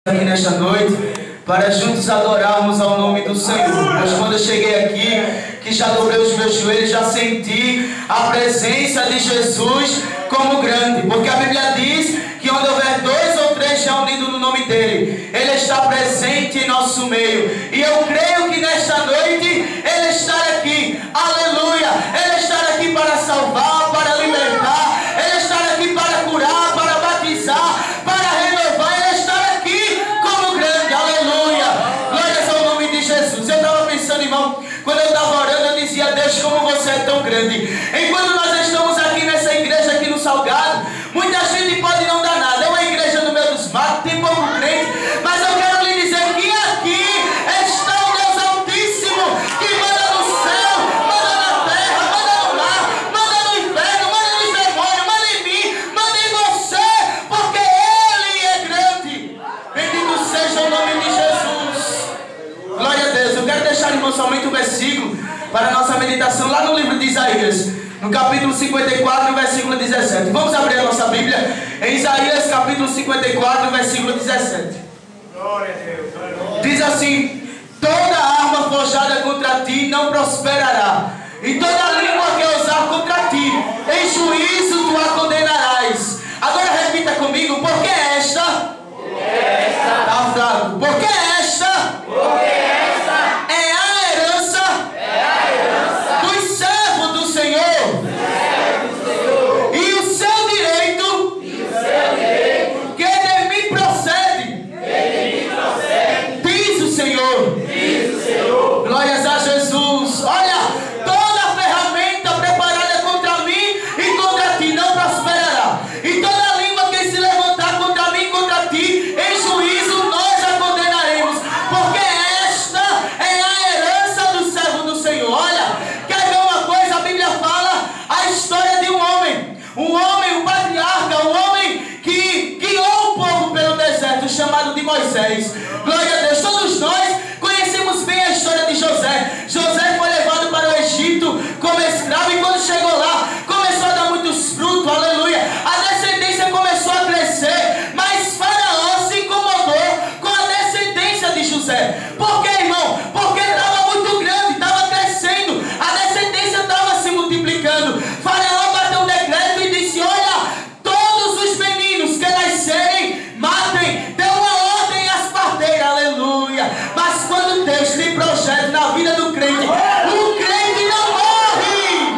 Aqui nesta noite para juntos adorarmos ao nome do Senhor. Mas quando eu cheguei aqui, que já dobrei os meus joelhos, já senti a presença de Jesus como grande, porque a Bíblia diz que onde houver 2 ou 3 reunidos no nome dele, ele está presente em nosso meio. E eu creio que nesta noite ele está aqui, aleluia. Ele está aqui para salvar, para libertar, ele está aqui para curar, para batizar, para renovar. Ele está aqui como grande, aleluia. Glórias ao nome de Jesus. Eu estava pensando, irmão, quando eu estava orando, eu dizia: Deus, como você é tão grande. Enquanto nós estamos aqui nessa igreja aqui no Salgado, muita gente pode não dar nada. É uma igreja no meio dos matos, tem pouco crente, mas eu quero lhe dizer que aqui está o Deus Altíssimo, que manda no céu, manda na terra, manda no mar, manda no inferno, manda nos demônios, manda em mim, manda em você, porque Ele é grande. Bendito seja o nome de Jesus. Glória a Deus. Eu quero deixar, irmão, somente um versículo para a nossa meditação lá no livro de Isaías, no capítulo 54, versículo 17. Vamos abrir a nossa Bíblia em Isaías, capítulo 54, versículo 17. Glória a Deus. Diz assim: toda arma forjada contra ti não prosperará, e toda língua que usar contra ti, em juízo tu a condenarás. Agora repita comigo: porque esta está fraco, porque esta é a herança dos servos do Senhor, e o seu direito que de mim procede, diz o Senhor. Glórias a Jesus. Olha, toda ferramenta preparada contra mim e contra ti não prosperará, e toda língua que se levantar contra mim e contra ti, em juízo nós a condenaremos, porque esta é a herança do servo do Senhor. Olha, quer ver uma coisa? A Bíblia fala a história de um homem, um patriarca, um homem que guiou o povo pelo deserto, chamado de Moisés. Glória a Deus. Todos nós conhecemos bem a história de José. José foi levado para o Egito como escravo, e quando chegou lá, começou a dar muitos frutos, aleluia. A descendência começou a crescer, mas Faraó se incomodou com a descendência de José. Por quê, irmão? Porque estava muito grande, estava crescendo, a descendência estava se multiplicando. Faraó bateu um decreto e disse: olha, todos os meninos que nascerem, matem. Deu uma ordem às parteiras, aleluia. Mas quando Deus tem projeto na vida do crente, o crente não morre.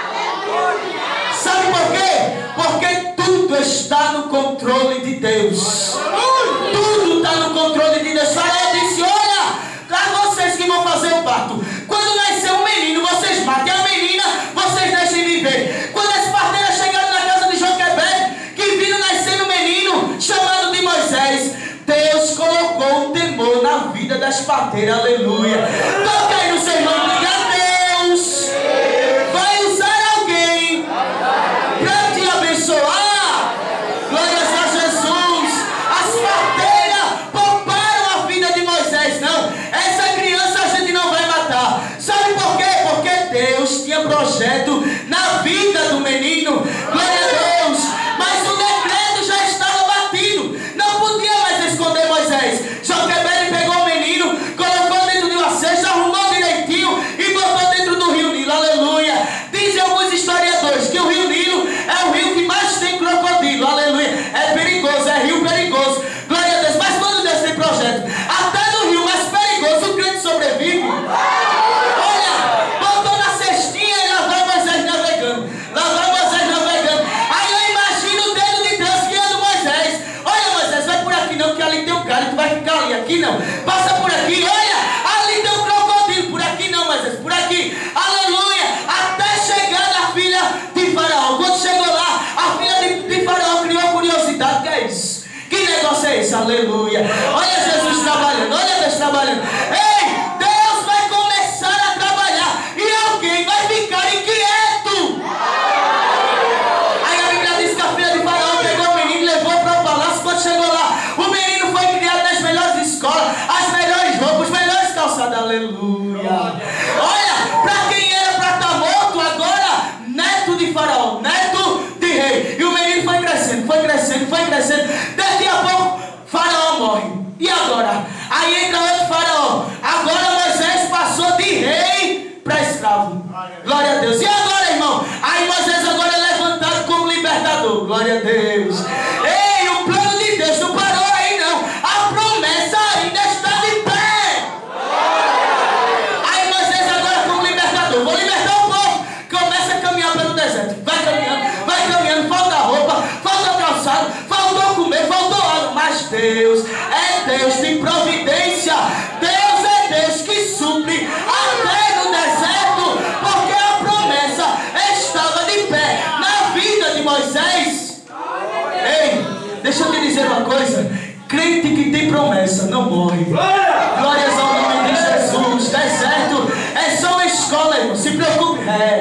Sabe por quê? Porque tudo está no controle de Deus. Tudo está no controle de Deus. Faraó disse: olha, para vocês que vão fazer o parto, quando nascer um menino, vocês matem a menina, vocês deixem viver. Quando as parteiras chegaram na casa de Joquebede, que viram nascer um menino chamado de Moisés, Deus colocou um temor na vida das parteiras, aleluia. Toca aí no seu irmão e diga: Deus vai usar alguém para te abençoar. Glórias a Jesus. As parteiras pouparam a vida de Moisés. Não, essa criança a gente não vai matar. Sabe por quê? Porque Deus tinha projeto na vida do menino. Glória a Deus. Mas o decreto já estava batido, não podia mais esconder Moisés. Joquebede pegou o menino, colocou dentro de uma cesta, arrumou Aí entra outro faraó. Agora Moisés passou de rei para escravo. Glória a Deus. E agora, irmão? Aí Moisés agora é levantado como libertador. Glória a Deus. Ei, o plano de Deus não parou aí não. A promessa ainda está de pé. Aí Moisés agora como libertador. Vou libertar o povo. Começa a caminhar pelo deserto. Vai caminhando. Falta roupa, falta calçado, faltou comer, faltou água. Mas Deus é Deus de providência. Deus é Deus que supre até no deserto, porque a promessa estava de pé na vida de Moisés. Ei, deixa eu te dizer uma coisa. Crente que tem promessa não morre. Glórias ao nome de Jesus. Deserto é só uma escola, irmão. Se preocupe.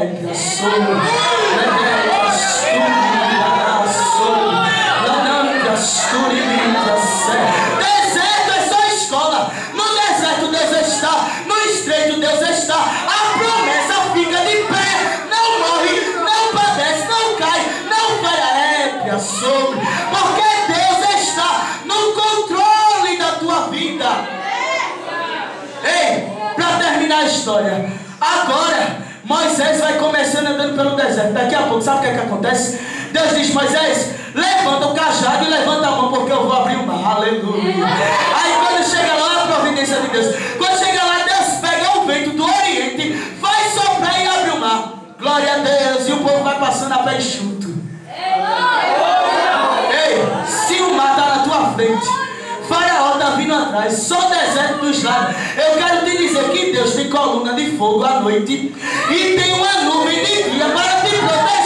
Deserto é só escola. No deserto Deus está, no estreito Deus está. A promessa fica de pé, não morre, não padece, não cai, não vai a épia sobre, porque Deus está no controle da tua vida. Ei, para terminar a história, agora Moisés vai começando andando pelo deserto. Daqui a pouco, sabe o que é que acontece? Deus diz: Moisés, levanta o cajado e levanta a mão, porque eu vou abrir o mar. Aleluia. Aí quando chega lá, a providência de Deus. Quando chega lá, Deus pega o vento do Oriente, vai soprar e abre o mar. Glória a Deus. E o povo vai passando a pé enxuto. Ei, se o mar está na tua frente, Faraó está vindo atrás, só deserto dos lados. Eu quero te dizer que Deus tem coluna de fogo à noite e tem uma nuvem de dia para te proteger.